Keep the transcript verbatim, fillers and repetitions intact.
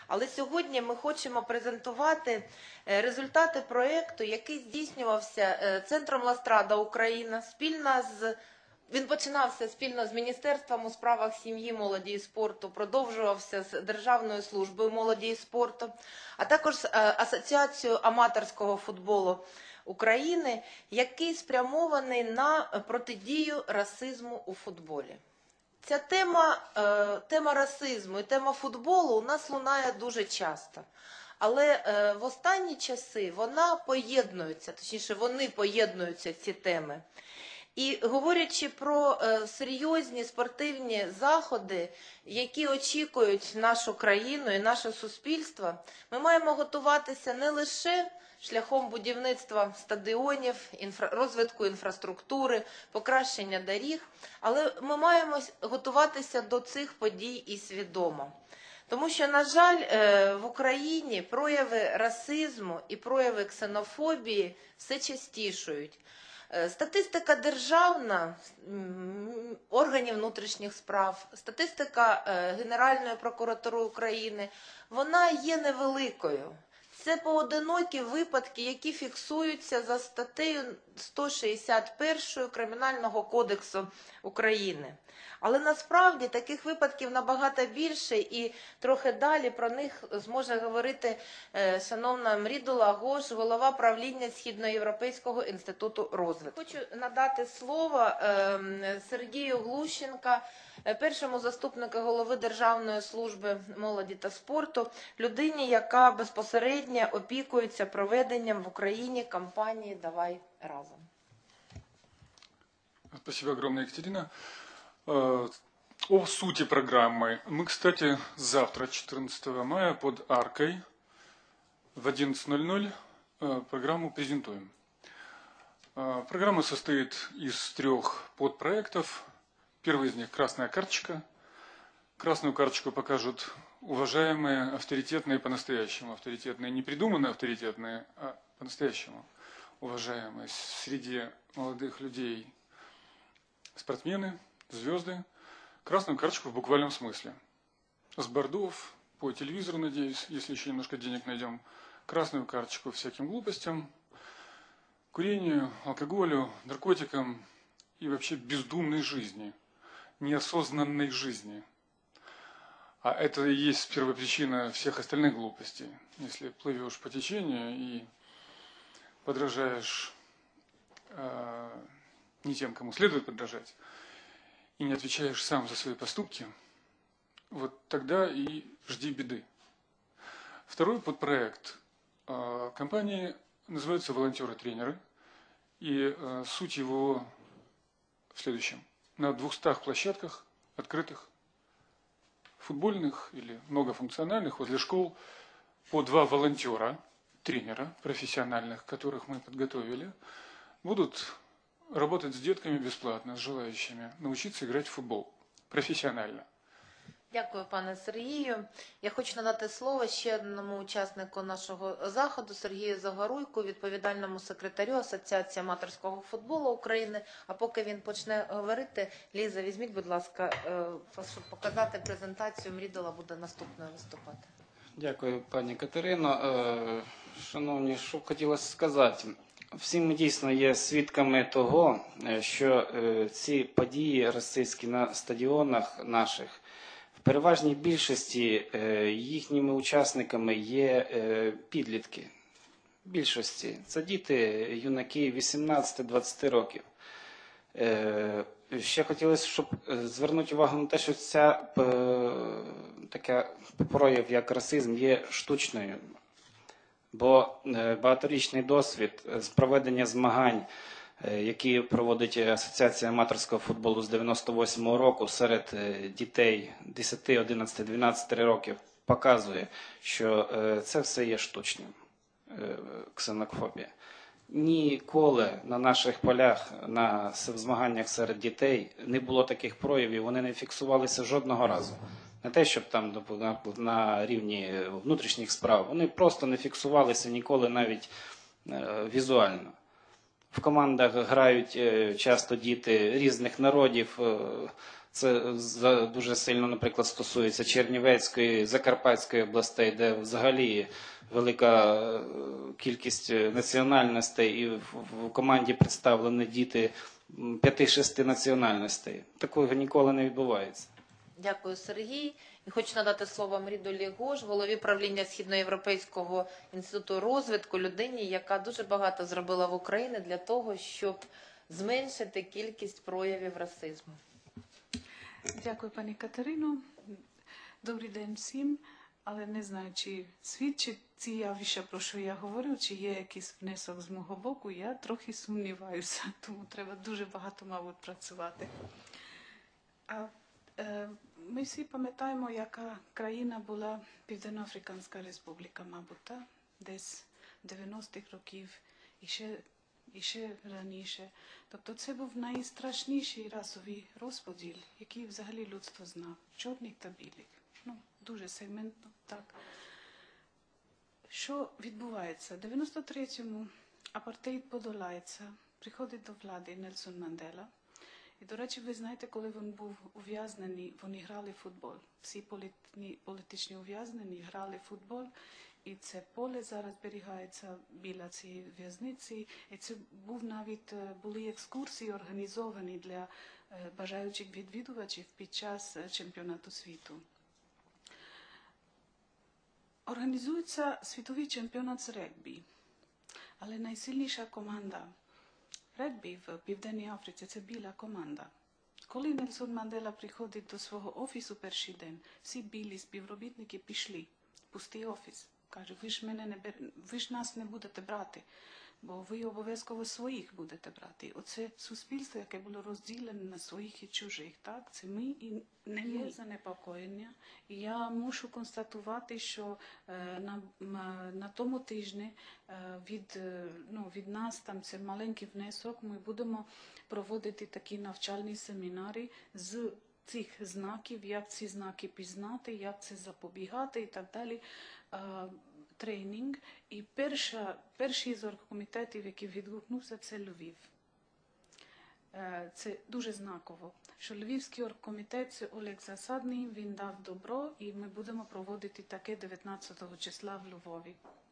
Але сьогодні ми хочемо презентувати результати проєкту, який здійснювався Центром Ластрада Україна спільно з Він починався спільно з Міністерством у справах сім'ї, молоді і спорту, продовжувався з Державною службою молоді і спорту, а також з Асоціацією аматорського футболу України, який спрямований на протидію расизму у футболі. Ця тема, тема расизму і тема футболу у нас лунає дуже часто. Але в останні часи вона поєднується, точніше вони поєднуються, ці теми. І говорячи про е, серйозні спортивні заходи, які очікують нашу країну і наше суспільство, ми маємо готуватися не лише шляхом будівництва стадіонів, інфра... розвитку інфраструктури, покращення доріг, але ми маємо готуватися до цих подій і свідомо. Тому що, на жаль, е, в Україні прояви расизму і прояви ксенофобії все частішають. Статистика державна, органів внутрішніх справ, статистика Генеральної прокуратури України, вона є невеликою. Це поодинокі випадки, які фіксуються за статтею сто шістдесят першою Кримінального кодексу України. Але насправді таких випадків набагато більше, і трохи далі про них зможе говорити е, шановна Мрідула Гош, голова правління Східноєвропейського інституту розвитку. Хочу надати слово е, Сергію Глущенка, першому заступнику голови Державної служби молоді та спорту, людині, яка безпосередньо опікується проведенням в Україні кампанії «Давай разом». Спасибо огромное, Екатерина. О сути программы. Мы, кстати, завтра, четырнадцатого мая, под Аркой в одиннадцать ноль ноль программу презентуем. Программа состоит из трех подпроектов. Первый из них – красная карточка. Красную карточку покажут уважаемые, авторитетные по-настоящему. Авторитетные, не придуманные авторитетные, а по-настоящему уважаемые среди молодых людей спортсмены, звезды. Красную карточку в буквальном смысле. С бордов, по телевизору, надеюсь, если еще немножко денег найдем. Красную карточку всяким глупостям, курению, алкоголю, наркотикам и вообще бездумной жизни, неосознанной жизни. А это и есть первопричина всех остальных глупостей. Если плывешь по течению и подражаешь э, не тем, кому следует подражать, и не отвечаешь сам за свои поступки, вот тогда и жди беды. Второй подпроект э, компании называется «Волонтеры-тренеры», и э, суть его в следующем. На двухстах площадках открытых, футбольных или многофункциональных, возле школ, по два волонтера, тренера профессиональных, которых мы подготовили, будут работать с детками бесплатно, с желающими научиться играть в футбол професіонально. Дякую, пане Сергію. Я хочу надати слово ще одному учаснику нашого заходу, Сергію Загоруйку, відповідальному секретарю Асоціації аматорського футболу України. А поки він почне говорити, Ліза, візьміть, будь ласка, щоб показати презентацію, Мрідула буде наступною виступати. Дякую, пані Катерино. Шановні, що хотілося сказати. Всі ми дійсно є свідками того, що ці події расистські на стадіонах наших, в переважній більшості їхніми учасниками є підлітки. В більшості. Це діти, юнаки вісімнадцяти-двадцяти років. Ще хотілося, щоб звернути увагу на те, що ця така прояв, як расизм, є штучною. Бо багаторічний досвід з проведення змагань, які проводить Асоціація аматорського футболу з дев'яносто восьмого року серед дітей десяти, одинадцяти, дванадцяти років, показує, що це все є штучним, ксенофобія. Ніколи на наших полях, на змаганнях серед дітей не було таких проявів, вони не фіксувалися жодного разу. Не те, щоб там на рівні внутрішніх справ, вони просто не фіксувалися ніколи навіть візуально. В командах грають часто діти різних народів, Це за- дуже сильно, наприклад, стосується Чернівецької, Закарпатської областей, де взагалі велика е, кількість національностей, і в, в команді представлені діти м, п'яти-шести національностей. Такого ніколи не відбувається. Дякую, Сергій. І хочу надати слово Мрідулі Гош, голові правління Східноєвропейського інституту розвитку, людині, яка дуже багато зробила в Україні для того, щоб зменшити кількість проявів расизму. Дякую, пані Катерино. Добрий день всім. Але не знаю, чи свідчить ці явища, про що я говорю, чи є якийсь внесок з мого боку. Я трохи сумніваюся, тому треба дуже багато, мабуть, працювати. А е, ми всі пам'ятаємо, яка країна була Південно-Африканська Республіка, мабуть, та? Десь дев'яностих років і ще, і ще раніше. Тобто це був найстрашніший расовий розподіл, який взагалі людство знав, чорних та білих. Ну, дуже сегментно, так. Що відбувається? В дев'яносто третьому апартеїд подолається, приходить до влади Нельсон Мандела. І, до речі, ви знаєте, коли він був ув'язнений, вони грали в футбол. Всі політичні, політичні ув'язнені грали в футбол. І це поле зараз зберігається біля цієї в'язниці. І це був навіть, були екскурсії організовані для бажаючих відвідувачів під час чемпіонату світу. Організується світовий чемпіонат з регбі, але найсильніша команда регбі в Південній Африці – це біла команда. Коли Нельсон Мандела приходить до свого офісу перший день, всі білі співробітники пішли, пустий офіс. Каже, ви ж, мене не бер... ви ж нас не будете брати, бо ви обов'язково своїх будете брати. Оце суспільство, яке було розділене на своїх і чужих, так? Це ми і не ми. Є занепокоєння. І я мушу констатувати, що е, на, на, на тому тижні е, від, е, ну, від нас, там це маленький внесок, ми будемо проводити такі навчальні семінари з цих знаків, як ці знаки пізнати, як це запобігати і так далі. Тренінг. І перша, перший з оргкомітетів, який відгукнувся, це Львів. Це дуже знаково, що Львівський оргкомітет, це Олег Засадний, він дав добро, і ми будемо проводити таке дев'ятнадцятого числа в Львові.